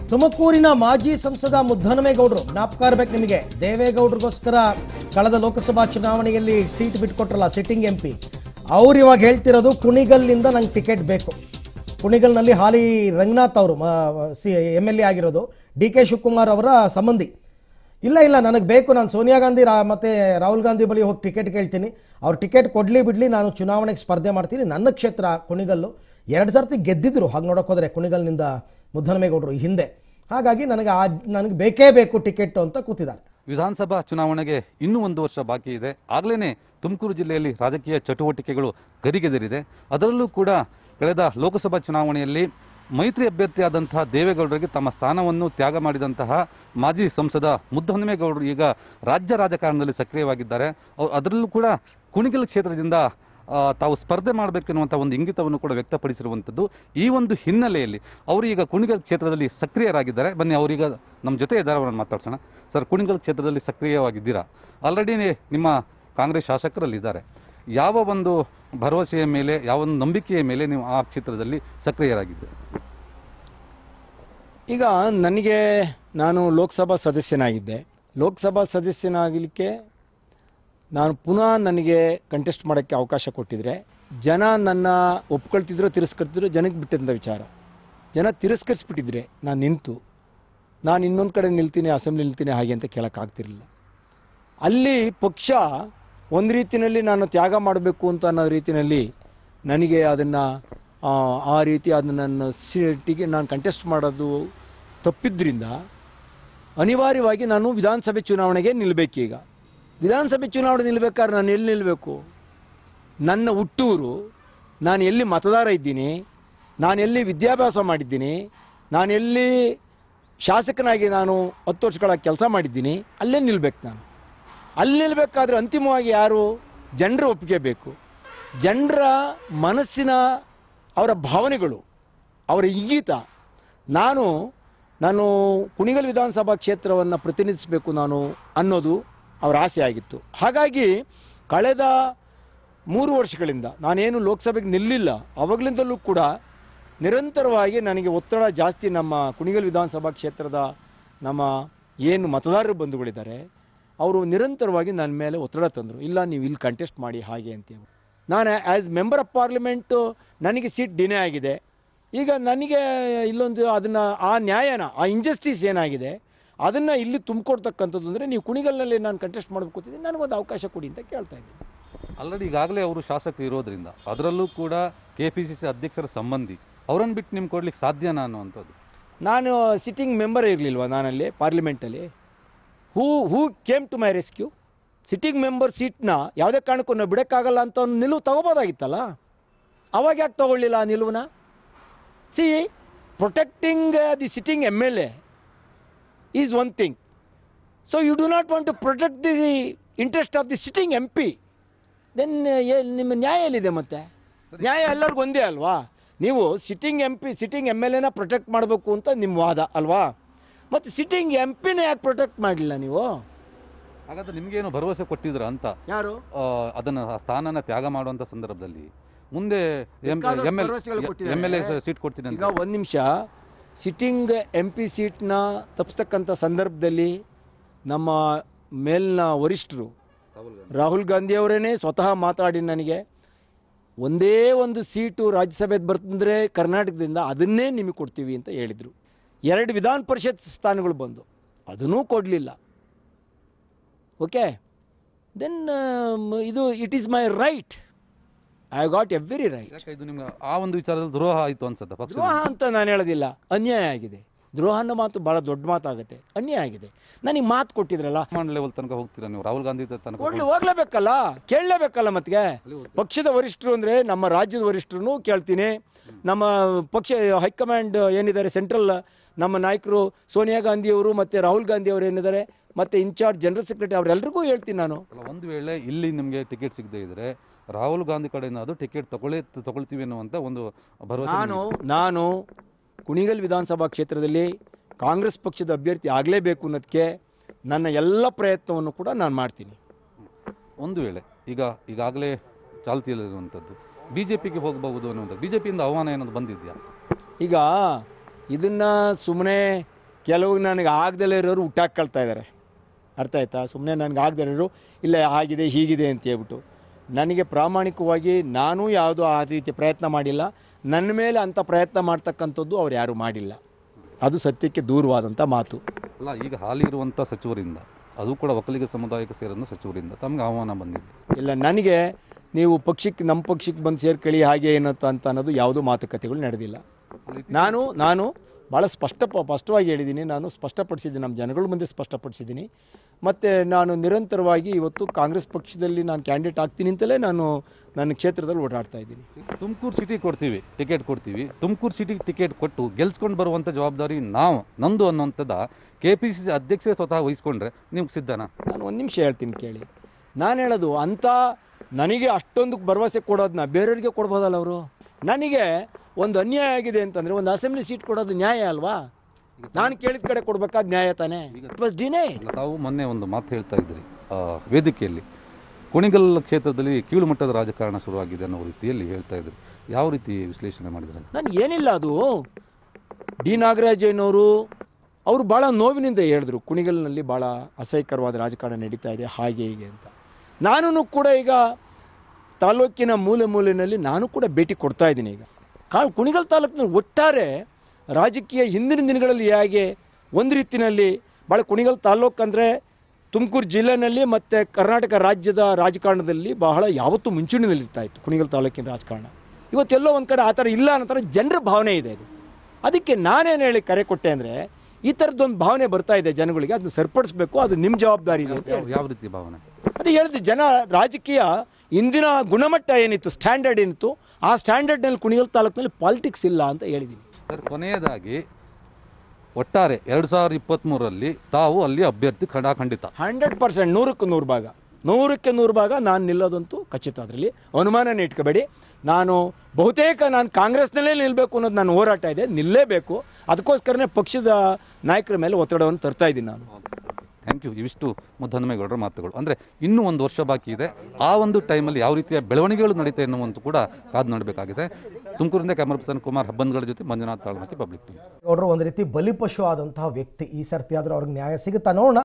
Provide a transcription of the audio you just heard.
ತುಮಕೂರಿನ ಮಾಜಿ ಸಂಸದ ಮುದ್ದಹನುಮೇಗೌಡರು ಜ್ಞಾಪಕ ಇರಬೇಕು ನಿಮಗೆ. ದೇವೇಗೌಡರಿಗೋಸ್ಕರ ಕಳೆದ ಲೋಕಸಭಾ ಚುನಾವಣೆಯಲ್ಲಿ ಸೀಟ್ ಬಿಟ್ಕೊಟ್ರಲ್ಲ ಸಿಟ್ಟಿಂಗ್ MP, ಅವ್ರು ಇವಾಗ ಹೇಳ್ತಿರೋದು ಕುಣಿಗಲ್ನಿಂದ ನಂಗೆ ಟಿಕೆಟ್ ಬೇಕು. ಕುಣಿಗಲ್ನಲ್ಲಿ ಹಾಲಿ ರಂಗನಾಥ್ ಅವರು MLA ಆಗಿರೋದು, DK ಶಿವಕುಮಾರ್ ಅವರ ಸಂಬಂಧಿ. ಇಲ್ಲ ನನಗೆ ಬೇಕು, ನಾನು ಸೋನಿಯಾ ಗಾಂಧಿ ಮತ್ತು ರಾಹುಲ್ ಗಾಂಧಿ ಬಳಿ ಹೋಗಿ ಟಿಕೆಟ್ ಕೇಳ್ತೀನಿ, ಅವ್ರು ಟಿಕೆಟ್ ಕೊಡಲಿ ಬಿಡಲಿ, ನಾನು ಚುನಾವಣೆಗೆ ಸ್ಪರ್ಧೆ ಮಾಡ್ತೀನಿ. ನನ್ನ ಕ್ಷೇತ್ರ ಕುಣಿಗಲ್ಲು, 2 ಸರ್ತಿ ಗೆದ್ದಿದ್ರು ಹಾಗೆ ನೋಡೋಕೆ ಹೋದರೆ ಕುಣಿಗಲ್ನಿಂದ ಮುದ್ದಹನುಮೇಗೌಡರು ಹಿಂದೆ. ಹಾಗಾಗಿ ನನಗೆ ಬೇಕೇ ಬೇಕು ಟಿಕೆಟ್ ಅಂತ ಕೂತಿದ್ದಾರೆ. ವಿಧಾನಸಭಾ ಚುನಾವಣೆಗೆ ಇನ್ನೂ 1 ವರ್ಷ ಬಾಕಿ ಇದೆ. ಆಗಲೇ ತುಮಕೂರು ಜಿಲ್ಲೆಯಲ್ಲಿ ರಾಜಕೀಯ ಚಟುವಟಿಕೆಗಳು ಗರಿಗೆದರಿದೆ. ಅದರಲ್ಲೂ ಕೂಡ ಕಳೆದ ಲೋಕಸಭಾ ಚುನಾವಣೆಯಲ್ಲಿ ಮೈತ್ರಿ ಅಭ್ಯರ್ಥಿಯಾದಂತಹ ದೇವೇಗೌಡರಿಗೆ ತಮ್ಮ ಸ್ಥಾನವನ್ನು ತ್ಯಾಗ ಮಾಡಿದಂತಹ ಮಾಜಿ ಸಂಸದ ಮುದ್ದಹನುಮೇಗೌಡರು ಈಗ ರಾಜ್ಯ ರಾಜಕಾರಣದಲ್ಲಿ ಸಕ್ರಿಯವಾಗಿದ್ದಾರೆ. ಅದರಲ್ಲೂ ಕೂಡ ಕುಣಿಗಲ್ ಕ್ಷೇತ್ರದಿಂದ ತಾವು ಸ್ಪರ್ಧೆ ಮಾಡಬೇಕೆನ್ನುವಂಥ ಒಂದು ಇಂಗಿತವನ್ನು ಕೂಡ ವ್ಯಕ್ತಪಡಿಸಿರುವಂಥದ್ದು. ಈ ಒಂದು ಹಿನ್ನೆಲೆಯಲ್ಲಿ ಅವರು ಈಗ ಕುಣಿಗಲ್ ಕ್ಷೇತ್ರದಲ್ಲಿ ಸಕ್ರಿಯರಾಗಿದ್ದಾರೆ. ಬನ್ನಿ ಅವರೀಗ ನಮ್ಮ ಜೊತೆ ಇದ್ದಾರೆ, ಅವರನ್ನು ಮಾತಾಡ್ಸೋಣ. ಸರ್, ಕುಣಿಗಲ್ ಕ್ಷೇತ್ರದಲ್ಲಿ ಸಕ್ರಿಯವಾಗಿದ್ದೀರಾ, ಆಲ್ರೆಡಿ ನಿಮ್ಮ ಕಾಂಗ್ರೆಸ್ ಶಾಸಕರಲ್ಲಿದ್ದಾರೆ. ಯಾವ ಒಂದು ಭರವಸೆಯ ಮೇಲೆ, ಯಾವ ಒಂದು ನಂಬಿಕೆಯ ಮೇಲೆ ನೀವು ಆ ಕ್ಷೇತ್ರದಲ್ಲಿ ಸಕ್ರಿಯರಾಗಿದ್ದೀರಿ? ಈಗ ನಾನು ಲೋಕಸಭಾ ಸದಸ್ಯನಾಗಿದ್ದೆ. ಲೋಕಸಭಾ ಸದಸ್ಯನಾಗಲಿಕ್ಕೆ ನಾನು ಪುನಃ ನನಗೆ ಕಂಟೆಸ್ಟ್ ಮಾಡೋಕ್ಕೆ ಅವಕಾಶ ಕೊಟ್ಟಿದ್ರೆ ಜನ ನನ್ನ ಒಪ್ಕೊಳ್ತಿದ್ರು ತಿರಸ್ಕರ್ತಿದ್ರು, ಜನಕ್ಕೆ ಬಿಟ್ಟಂಥ ವಿಚಾರ. ಜನ ತಿರಸ್ಕರಿಸ್ಬಿಟ್ಟಿದ್ರೆ ನಾನು ಇನ್ನೊಂದು ಕಡೆ ನಿಲ್ತೀನಿ, ಅಸೆಂಬ್ಲಿ ನಿಲ್ತೀನಿ ಹಾಗೆ ಅಂತ ಕೇಳೋಕ್ಕಾಗ್ತಿರಲಿಲ್ಲ. ಅಲ್ಲಿ ಪಕ್ಷ ಒಂದು ರೀತಿಯಲ್ಲಿ ನಾನು ತ್ಯಾಗ ಮಾಡಬೇಕು ಅಂತ ಅನ್ನೋ ರೀತಿಯಲ್ಲಿ ನನಗೆ ಅದನ್ನು ಆ ರೀತಿ ಅದನ್ನು ನನ್ನ ಸೀಟಿಗೆ ನಾನು ಕಂಟೆಸ್ಟ್ ಮಾಡೋದು ತಪ್ಪಿದ್ರಿಂದ ಅನಿವಾರ್ಯವಾಗಿ ನಾನು ವಿಧಾನಸಭೆ ಚುನಾವಣೆಗೆ ನಿಲ್ಲಬೇಕೀಗ. ವಿಧಾನಸಭೆ ಚುನಾವಣೆ ನಿಲ್ಲಬೇಕಾದ್ರೆ ನಾನು ಎಲ್ಲಿ ನಿಲ್ಲಬೇಕು? ನನ್ನ ಹುಟ್ಟೂರು, ನಾನು ಎಲ್ಲಿ ಮತದಾರ ಇದ್ದೀನಿ, ನಾನು ಎಲ್ಲಿ ವಿದ್ಯಾಭ್ಯಾಸ ಮಾಡಿದ್ದೀನಿ, ನಾನು ಎಲ್ಲಿ ಶಾಸಕನಾಗಿ ನಾನು 10 ವರ್ಷಗಳ ಕೆಲಸ ಮಾಡಿದ್ದೀನಿ, ಅಲ್ಲೇ ನಿಲ್ಲಬೇಕು. ನಾನು ಅಲ್ಲಿ ನಿಲ್ಲಬೇಕಾದ್ರೆ ಅಂತಿಮವಾಗಿ ಯಾರು? ಜನರ ಒಪ್ಪಿಗೆ ಬೇಕು. ಜನರ ಮನಸ್ಸಿನ ಅವರ ಭಾವನೆಗಳು, ಅವರ ಇಂಗಿತ. ನಾನು ಕುಣಿಗಲ್ ವಿಧಾನಸಭಾ ಕ್ಷೇತ್ರವನ್ನು ಪ್ರತಿನಿಧಿಸಬೇಕು ನಾನು ಅನ್ನೋದು ಅವರ ಆಸೆ ಆಗಿತ್ತು. ಹಾಗಾಗಿ ಕಳೆದ 3 ವರ್ಷಗಳಿಂದ ನಾನೇನು ಲೋಕಸಭೆಗೆ ನಿಲ್ಲಿಲ್ಲ, ಅವಾಗಲಿಂದಲೂ ಕೂಡ ನಿರಂತರವಾಗಿ ನನಗೆ ಒತ್ತಡ ಜಾಸ್ತಿ. ನಮ್ಮ ಕುಣಿಗಲ್ ವಿಧಾನಸಭಾ ಕ್ಷೇತ್ರದ ನಮ್ಮ ಏನು ಮತದಾರರು ಬಂಧುಗಳಿದ್ದಾರೆ ಅವರು ನಿರಂತರವಾಗಿ ನನ್ನ ಮೇಲೆ ಒತ್ತಡ ತಂದರು. ಇಲ್ಲ, ನೀವು ಇಲ್ಲಿ ಕಂಟೆಸ್ಟ್ ಮಾಡಿ ಹಾಗೆ ಅಂತೇಳಿ. ನಾನು ಆ್ಯಸ್ ಮೆಂಬರ್ ಆಫ್ ಪಾರ್ಲಿಮೆಂಟು ನನಗೆ ಸೀಟ್ ಡಿನೇ ಆಗಿದೆ. ಈಗ ನನಗೆ ಇಲ್ಲೊಂದು ಅದನ್ನು ಆ ನ್ಯಾಯನ, ಆ ಇಂಜಸ್ಟಿಸ್ ಏನಾಗಿದೆ ಅದನ್ನು ಇಲ್ಲಿ ತುಂಬಿಕೊಡ್ತಕ್ಕಂಥದ್ದು. ಅಂದರೆ ನೀವು ಕುಣಿಗಲ್ನಲ್ಲಿ ನಾನು ಕಂಟೆಸ್ಟ್ ಮಾಡಬೇಕು ಅಂತಿದ್ದೀನಿ, ನನಗೊಂದು ಅವಕಾಶ ಕೊಡಿ ಅಂತ ಕೇಳ್ತಾ ಇದ್ದೀನಿ. ಆಲ್ರೆಡಿ ಈಗಾಗಲೇ ಅವರು ಶಾಸಕರು ಇರೋದ್ರಿಂದ, ಅದರಲ್ಲೂ ಕೂಡ KPCC ಅಧ್ಯಕ್ಷರ ಸಂಬಂಧಿ, ಅವರನ್ನು ಬಿಟ್ಟು ನಿಮ್ಗೆ ಕೊಡ್ಲಿಕ್ಕೆ ಸಾಧ್ಯನಾ ಅನ್ನುವಂಥದ್ದು. ನಾನು ಸಿಟ್ಟಿಂಗ್ ಮೆಂಬರ್ ಇರಲಿಲ್ವ ನಾನಲ್ಲಿ ಪಾರ್ಲಿಮೆಂಟಲ್ಲಿ? Who came to my rescue? Sitting member ಸೀಟ್ನ ಯಾವುದೇ ಕಾರಣಕ್ಕೂ ನಾವು ಬಿಡೋಕ್ಕಾಗಲ್ಲ ಅಂತ ಒಂದು ನಿಲುವು ತಗೋಬೋದಾಗಿತ್ತಲ್ಲ. ಅವಾಗ ಯಾಕೆ ತೊಗೊಳ್ಳಿಲ್ಲ ಆ ನಿಲುವನ್ನ? See, protecting the sitting MLA is one thing. So you do not want to protect the interest of the sitting MP. Then ನಿಮ್ಮ ನ್ಯಾಯ ಎಲ್ಲಿದೆ? ಮತ್ತೆ ನ್ಯಾಯ ಎಲ್ಲರಿಗೂ ಒಂದೇ ಅಲ್ವಾ? ನೀವು ಸಿಟ್ಟಿಂಗ್ MLAನ ಪ್ರೊಟೆಕ್ಟ್ ಮಾಡಬೇಕು ಅಂತ ನಿಮ್ಮ ವಾದ ಅಲ್ವಾ? ಮತ್ತು ಸಿಟ್ಟಿಂಗ್ MPನ ಯಾಕೆ ಪ್ರೊಟೆಕ್ಟ್ ಮಾಡಲಿಲ್ಲ ನೀವು? ಹಾಗಾದ್ರೆ ನಿಮಗೇನು ಭರವಸೆ ಕೊಟ್ಟಿದ್ರ ಅಂತ? ಯಾರು ಅದನ್ನು ತ್ಯಾಗ ಮಾಡುವಂಥ ಸಂದರ್ಭದಲ್ಲಿ ಮುಂದೆ MLA ಸೀಟ್ ಕೊಡ್ತೀನಿ? ಈಗ ಒಂದು ನಿಮಿಷ, ಸಿಟ್ಟಿಂಗ್ MP ಸೀಟ್ನ ತಪ್ಪಿಸ್ತಕ್ಕಂಥ ಸಂದರ್ಭದಲ್ಲಿ ನಮ್ಮ ಮೇಲಿನ ವರಿಷ್ಠರು ರಾಹುಲ್ ಗಾಂಧಿಯವರೇ ಸ್ವತಃ ಮಾತಾಡಿ ನನಗೆ ಒಂದೇ ಒಂದು ಸೀಟು ರಾಜ್ಯಸಭೆಗೆ ಬರ್ತಂದರೆ ಕರ್ನಾಟಕದಿಂದ ಅದನ್ನೇ ನಿಮಗೆ ಕೊಡ್ತೀವಿ ಅಂತ ಹೇಳಿದರು. 2 ವಿಧಾನ ಪರಿಷತ್ ಸ್ಥಾನಗಳು ಬಂದು ಅದನ್ನೂ ಕೊಡಲಿಲ್ಲ. Okay, then it is my right. I got every right. ಇದು ನಿಮ್ಗೆ ಆ ಒಂದು ವಿಚಾರದಲ್ಲಿ ದ್ರೋಹ ಆಯಿತು ಅನ್ಸುತ್ತೆ? ದ್ರೋಹ ಅಂತ ನಾನು ಹೇಳೋದಿಲ್ಲ, ಅನ್ಯಾಯ ಆಗಿದೆ. ದ್ರೋಹ ಅನ್ನೋ ಮಾತು ಭಾಳ ದೊಡ್ಡ ಮಾತಾಗುತ್ತೆ. ಅನ್ಯಾಯ ಆಗಿದೆ. ನನಗೆ ಮಾತು ಕೊಟ್ಟಿದ್ರಲ್ಲ, ಲೆವೆಲ್ ತನಕ ಹೋಗ್ತೀರಾ ನೀವು? ರಾಹುಲ್ ಗಾಂಧಿ ತನಕ ಹೋಗ್ಲೇಬೇಕಲ್ಲ, ಕೇಳಲೇಬೇಕಲ್ಲ. ಮತ್ತೆ ಪಕ್ಷದ ವರಿಷ್ಠರು ಅಂದರೆ ನಮ್ಮ ರಾಜ್ಯದ ವರಿಷ್ಠರನ್ನು ಕೇಳ್ತೀನಿ, ನಮ್ಮ ಪಕ್ಷ ಹೈಕಮಾಂಡ್ ಏನಿದ್ದಾರೆ ಸೆಂಟ್ರಲ್ ನಮ್ಮ ನಾಯಕರು ಸೋನಿಯಾ ಗಾಂಧಿಯವರು ಮತ್ತು ರಾಹುಲ್ ಗಾಂಧಿಯವರು ಏನಿದ್ದಾರೆ, ಮತ್ತು ಇನ್ಚಾರ್ಜ್ ಜನರಲ್ ಸೆಕ್ರೆಟರಿ ಅವರೆಲ್ಲರಿಗೂ ಹೇಳ್ತೀನಿ ನಾನು. ಒಂದು ವೇಳೆ ಇಲ್ಲಿ ನಿಮಗೆ ಟಿಕೆಟ್ ಸಿಗದೇ ಇದ್ದರೆ ರಾಹುಲ್ ಗಾಂಧಿ ಕಡೆಯಿಂದ ಅದು ಟಿಕೆಟ್ ತಗೊಳ್ತೀವಿ ಅನ್ನುವಂಥ ಒಂದು ಭರವಸೆ. ನಾನು ಕುಣಿಗಲ್ ವಿಧಾನಸಭಾ ಕ್ಷೇತ್ರದಲ್ಲಿ ಕಾಂಗ್ರೆಸ್ ಪಕ್ಷದ ಅಭ್ಯರ್ಥಿ ಆಗಲೇಬೇಕು ಅನ್ನೋದಕ್ಕೆ ನನ್ನ ಎಲ್ಲ ಪ್ರಯತ್ನವನ್ನು ಕೂಡ ನಾನು ಮಾಡ್ತೀನಿ. ಒಂದು ವೇಳೆ ಈಗಾಗಲೇ ಚಾಲ್ತಿಯಲ್ಲಿರುವಂಥದ್ದು BJPಗೆ ಹೋಗಬಹುದು ಅನ್ನುವಂಥದ್ದು, BJPಯಿಂದ ಆಹ್ವಾನ ಏನಾದ್ರು ಬಂದಿದೆಯಾ? ಈಗ ಇದನ್ನು ಸುಮ್ಮನೆ ಕೆಲವು ನನಗೆ ಆಗದಲ್ಲೇ ಇರೋರು ಹುಟ್ಟಾಕ್ಕೊಳ್ತಾ ಇದ್ದಾರೆ. ಅರ್ಥ ಆಯ್ತಾ? ಸುಮ್ಮನೆ ನನಗೆ ಆಗದೇ ಇರೋರು ಇಲ್ಲ ಆಗಿದೆ ಹೀಗಿದೆ ಅಂತ ಹೇಳ್ಬಿಟ್ಟು. ನನಗೆ ಪ್ರಾಮಾಣಿಕವಾಗಿ ನಾನು ಯಾವುದೂ ಆ ರೀತಿ ಪ್ರಯತ್ನ ಮಾಡಿಲ್ಲ. ನನ್ನ ಮೇಲೆ ಅಂಥ ಪ್ರಯತ್ನ ಮಾಡ್ತಕ್ಕಂಥದ್ದು ಅವ್ರು ಯಾರೂ ಮಾಡಿಲ್ಲ. ಅದು ಸತ್ಯಕ್ಕೆ ದೂರವಾದಂಥ ಮಾತು. ಅಲ್ಲ, ಈಗ ಹಾಲಿ ಇರುವಂಥ ಸಚಿವರಿಂದ, ಅದು ಕೂಡ ಒಕ್ಕಲಿಗ ಸಮುದಾಯಕ್ಕೆ ಸೇರಿದ ಸಚಿವರಿಂದ ತಮಗೆ ಆಹ್ವಾನ ಬಂದಿದೆ. ಇಲ್ಲ, ನನಗೆ ನೀವು ನಮ್ಮ ಪಕ್ಷಕ್ಕೆ ಬಂದು ಸೇರ್ಕೊಳ್ಳಿ ಹಾಗೆ ಏನಂತ ಅಂತ ಅನ್ನೋದು ಯಾವುದೂ ಮಾತುಕತೆಗಳು ನಡೆದಿಲ್ಲ. ನಾನು ಭಾಳ ಸ್ಪಷ್ಟವಾಗಿ ಹೇಳಿದ್ದೀನಿ. ನಾನು ಸ್ಪಷ್ಟಪಡಿಸಿದ್ದೀನಿ, ನಮ್ಮ ಜನಗಳ ಮುಂದೆ ಸ್ಪಷ್ಟಪಡಿಸಿದ್ದೀನಿ. ಮತ್ತು ನಾನು ನಿರಂತರವಾಗಿ ಇವತ್ತು ಕಾಂಗ್ರೆಸ್ ಪಕ್ಷದಲ್ಲಿ ನಾನು ಕ್ಯಾಂಡಿಡೇಟ್ ಆಗ್ತೀನಿ ಅಂತಲೇ ನಾನು ನನ್ನ ಕ್ಷೇತ್ರದಲ್ಲಿ ಓಡಾಡ್ತಾ ಇದ್ದೀನಿ. ತುಮಕೂರು ಸಿಟಿ ಟಿಕೆಟ್ ಕೊಡ್ತೀವಿ. ತುಮಕೂರು ಸಿಟಿಗೆ ಟಿಕೆಟ್ ಕೊಟ್ಟು ಗೆಲ್ಸ್ಕೊಂಡು ಬರುವಂಥ ಜವಾಬ್ದಾರಿ ನಂದು ಅನ್ನೋಂಥದ್ದು KPCC ಅಧ್ಯಕ್ಷರೇ ಸ್ವತಃ ವಹಿಸ್ಕೊಂಡ್ರೆ ನಿಮ್ಗೆ ಸಿದ್ಧನಾ? ನಾನು ಒಂದು ನಿಮಿಷ ಹೇಳ್ತೀನಿ ಕೇಳಿ. ನಾನು ಹೇಳೋದು ಅಂಥ ನನಗೆ ಅಷ್ಟೊಂದು ಭರವಸೆ ಕೊಡೋದನ್ನ ಬೇರೆಯವ್ರಿಗೆ ಕೊಡ್ಬೋದಲ್ಲ ಅವರು. ನನಗೆ ಒಂದು ಅನ್ಯಾಯ ಆಗಿದೆ ಅಂತಂದರೆ ಒಂದು ಅಸೆಂಬ್ಲಿ ಸೀಟ್ ಕೊಡೋದು ನ್ಯಾಯ ಅಲ್ವಾ? ನಾನು ಕೇಳಿದ ಕಡೆ ಕೊಡಬೇಕಾದ ನ್ಯಾಯ ತಾನೇ. ತಾವು ಮೊನ್ನೆ ಒಂದು ಮಾತು ಹೇಳ್ತಾ ಇದ್ರಿ ವೇದಿಕೆಯಲ್ಲಿ, ಕುಣಿಗಲ್ ಕ್ಷೇತ್ರದಲ್ಲಿ ಕೀಳು ಮಟ್ಟದ ರಾಜಕಾರಣ ಶುರುವಾಗಿದೆ ಅನ್ನೋ ರೀತಿಯಲ್ಲಿ ಹೇಳ್ತಾ ಇದ್ರಿ. ಯಾವ ರೀತಿ ವಿಶ್ಲೇಷಣೆ ಮಾಡಿದ್ರೆ? ನಾನು ಏನಿಲ್ಲ, ಅದು ಡಿ ನಾಗರಾಜಯ್ಯನವರು ಅವರು ಭಾಳ ನೋವಿನಿಂದ ಹೇಳಿದ್ರು, ಕುಣಿಗಲ್ನಲ್ಲಿ ಭಾಳ ಅಸಹ್ಯಕರವಾದ ರಾಜಕಾರಣ ನಡೀತಾ ಇದೆ ಹಾಗೆ ಹೀಗೆ ಅಂತ. ನಾನು ಕೂಡ ಈಗ ತಾಲೂಕಿನ ಮೂಲೆಯಲ್ಲಿ ನಾನು ಕೂಡ ಭೇಟಿ ಕೊಡ್ತಾ ಇದ್ದೀನಿ. ಈಗ ಕುಣಿಗಲ್ ತಾಲೂಕಿನಲ್ಲಿ ಒಟ್ಟಾರೆ ರಾಜಕೀಯ ಹಿಂದಿನ ದಿನಗಳಲ್ಲಿ ಹೇಗೆ ಒಂದು ರೀತಿಯಲ್ಲಿ ಭಾಳ ಕುಣಿಗಲ್ ತಾಲೂಕು ಅಂದರೆ ತುಮಕೂರು ಜಿಲ್ಲೆಯಲ್ಲಿ ಮತ್ತು ಕರ್ನಾಟಕ ರಾಜ್ಯದ ರಾಜಕಾರಣದಲ್ಲಿ ಬಹಳ ಯಾವತ್ತೂ ಮುಂಚೂಣಿನಲ್ಲಿರ್ತಾ ಇತ್ತು ಕುಣಿಗಲ್ ತಾಲೂಕಿನ ರಾಜಕಾರಣ. ಇವತ್ತೆಲ್ಲೋ ಒಂದು ಕಡೆ ಆ ಥರ ಇಲ್ಲ ಅನ್ನೋ ಥರ ಜನರ ಭಾವನೆ ಇದೆ. ಇದು ಅದಕ್ಕೆ ನಾನೇನು ಹೇಳಿ ಕರೆ ಕೊಟ್ಟೆ ಅಂದರೆ, ಈ ಥರದ್ದೊಂದು ಭಾವನೆ ಬರ್ತಾ ಇದೆ ಜನಗಳಿಗೆ, ಅದನ್ನ ಸರಿಪಡಿಸ್ಬೇಕು, ಅದು ನಿಮ್ಮ ಜವಾಬ್ದಾರಿ ಇದೆ ಅಂತ. ಯಾವ ರೀತಿ ಭಾವನೆ? ಅದು ಹೇಳಿದೆ, ಜನ ರಾಜಕೀಯ ಇಂದಿನ ಗುಣಮಟ್ಟ ಏನಿತ್ತು, ಸ್ಟ್ಯಾಂಡರ್ಡ್ ಏನಿತ್ತು, ಆ ಸ್ಟ್ಯಾಂಡರ್ಡ್ನಲ್ಲಿ ಕುಣಿಗಲ್ ತಾಲೂಕಿನಲ್ಲಿ ಪಾಲಿಟಿಕ್ಸ್ ಇಲ್ಲ ಅಂತ ಹೇಳಿದ್ದೀನಿ. ಸರ್, ಕೊನೆಯದಾಗಿ ಒಟ್ಟಾರೆ 2023ರಲ್ಲಿ ತಾವು ಅಲ್ಲಿ ಅಭ್ಯರ್ಥಿ ಖಂಡಿತ 100%, 100ಕ್ಕೆ 100 ಭಾಗ ನಾನು ನಿಲ್ಲೋದಂತೂ ಖಚಿತ. ಅದರಲ್ಲಿ ಅನುಮಾನನೇ ಇಟ್ಕೋಬೇಡಿ. ನಾನು ಕಾಂಗ್ರೆಸ್ನಲ್ಲೇ ನಿಲ್ಲಬೇಕು ಅನ್ನೋದು ನನ್ನ ಹೋರಾಟ ಇದೆ, ನಿಲ್ಲೇಬೇಕು. ಅದಕ್ಕೋಸ್ಕರನೇ ಪಕ್ಷದ ನಾಯಕರ ಮೇಲೆ ಒತ್ತಡವನ್ನು ತರ್ತಾ ಇದ್ದೀನಿ ನಾನು. Thank you. ಇವಿಷ್ಟು ಮುದ್ದಹನುಮೇಗೌಡರ ಮಾತುಗಳು. ಅಂದರೆ ಇನ್ನೂ ಒಂದು ವರ್ಷ ಬಾಕಿ ಇದೆ. ಆ ಒಂದು ಟೈಮಲ್ಲಿ ಯಾವ ರೀತಿಯ ಬೆಳವಣಿಗೆಗಳು ನಡೀತಾ ಎನ್ನುವಂತೂ ಕೂಡ ಕಾದು ನೋಡಬೇಕಾಗಿದೆ. ತುಮಕೂರಿಂದ ಕ್ಯಾಮರಾ ಪರ್ಸನ್ ಕುಮಾರ್ ಹಬ್ಬನ್ಗಳ ಜೊತೆ ಮಂಜುನಾಥ್ ತಾಳ್ಮಕ್ಕಿ, ಪಬ್ಲಿಕ್ ಟಿವಿ. ಗೌಡರು ಒಂದು ರೀತಿ ಬಲಿಪಶು ಆದಂತಹ ವ್ಯಕ್ತಿ. ಈ ಸರ್ತಿ ಆದರೂ ಅವ್ರಿಗೆ ನ್ಯಾಯ ಸಿಗುತ್ತಾ ನೋಡೋಣ.